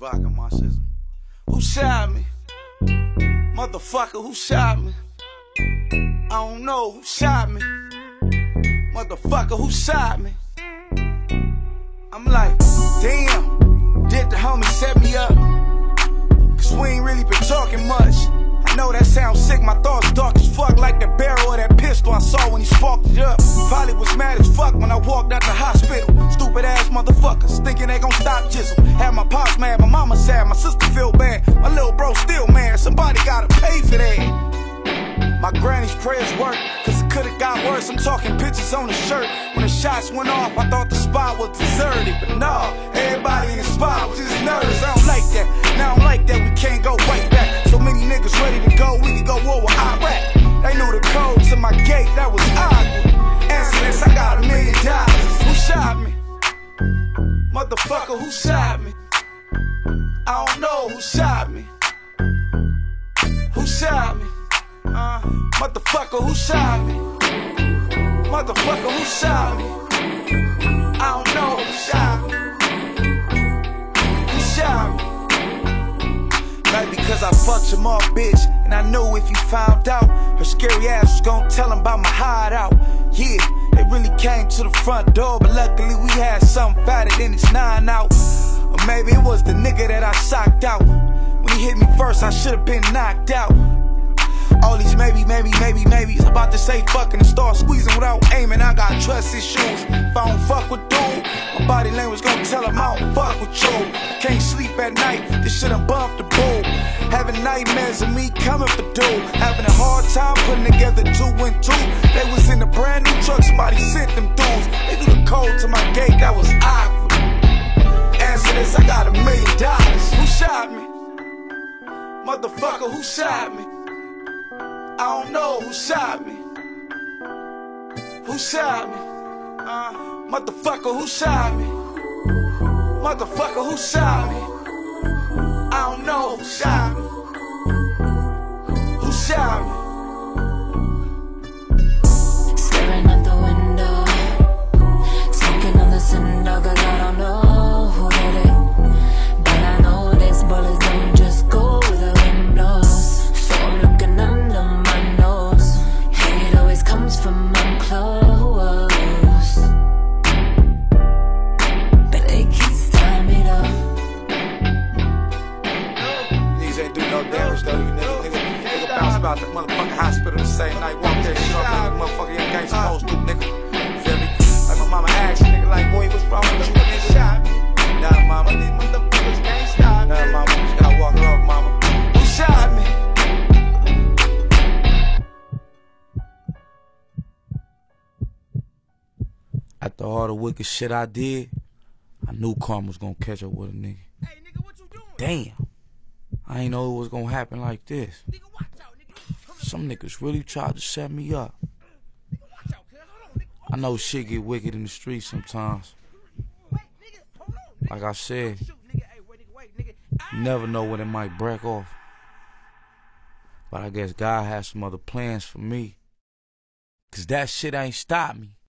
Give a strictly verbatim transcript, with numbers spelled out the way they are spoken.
vodka, my system. Who shot me? Motherfucker, who shot me? I don't know who shot me. Motherfucker, who shot me? I'm like, damn, did the homie set me up? Cause we ain't really been talking much. I know that sounds sick, my thoughts dark as fuck, like the barrel of that pistol I saw when he sparked it up. Probably was mad as fuck when I walked out the hospital. Stupid ass motherfuckers, thinking they gon' stop Jizzle. Had my pops mad, my mama sad, my sister feel bad, my little bro still mad, somebody gotta pay for that. My granny's prayers work, cause it could've got worse. I'm talking pictures on the shirt. When the shots went off, I thought the spot was deserted. But nah, everybody in the spot was just nervous. I don't like that, now I don't like that, we can't go right back. So many niggas ready to go, we can go war with Iraq. They knew the code to my gate, that was awkward. Answer this, I got a million dollars. Who shot me? Motherfucker, who shot me? I don't know who shot me. Who shot me? Uh, motherfucker, who shot me? Motherfucker, who shot me? I don't know who shot me. Who shot me? Maybe because I fucked your mom, bitch, and I knew if you found out, her scary ass was gon' tell him about my hideout. Yeah, they really came to the front door, but luckily we had something fatter than its nine out. Or maybe it was the nigga that I socked out. When he hit me first, I should've been knocked out. All these maybe, maybe, maybe, maybe about to say fucking and start squeezing without aiming. I got trust issues. If I don't fuck with dude, my body language gon' tell him I don't fuck with you. Can't sleep at night, this shit done bumped the bull. Having nightmares of me coming for dude. Having a hard time putting together two and two. They was in a brand new truck, somebody sent them dudes. They threw the code to my gate, that was awkward. Answer this, I got a million dollars. Who shot me? Motherfucker, who shot me? I don't know who shot me. Who shot me? Uh, motherfucker, who shot me? Motherfucker, who shot me? I don't know who shot me. Who shot me? Staring out the window, smoking on the cinder, cause I don't know who did it. But I know these bullets don't just go where the wind blows. So I'm looking under my nose. Hate always comes from up close, but they keep tying me up. These ain't do no damage though, you nigga. Nigga, nigga bounce about the motherfucking hospital the same night. Walk that shit off like a motherfucker you ain't supposed to, nigga. Feel me? Like my mama asked, nigga, like, boy, what's wrong with you, nigga? Shot me. Nah, mama, these motherfuckers can't stop me. Nah, mama, you gotta walk her off, mama. Who shot me? After all the wicked shit I did, I knew karma was gonna catch up with a nigga. Hey, nigga, what you doing? Damn. I ain't know it was gonna happen like this. Nigga, watch out, nigga. Some niggas really tried to set me up. Nigga, watch out, cuz. Hold on, nigga. I know shit get wicked in the streets sometimes. Wait, nigga. Hold on, nigga. Like I said, Shoot, nigga. Hey, wait, nigga, wait, nigga. you never know when it might break off. But I guess God has some other plans for me. Cause that shit ain't stopped me.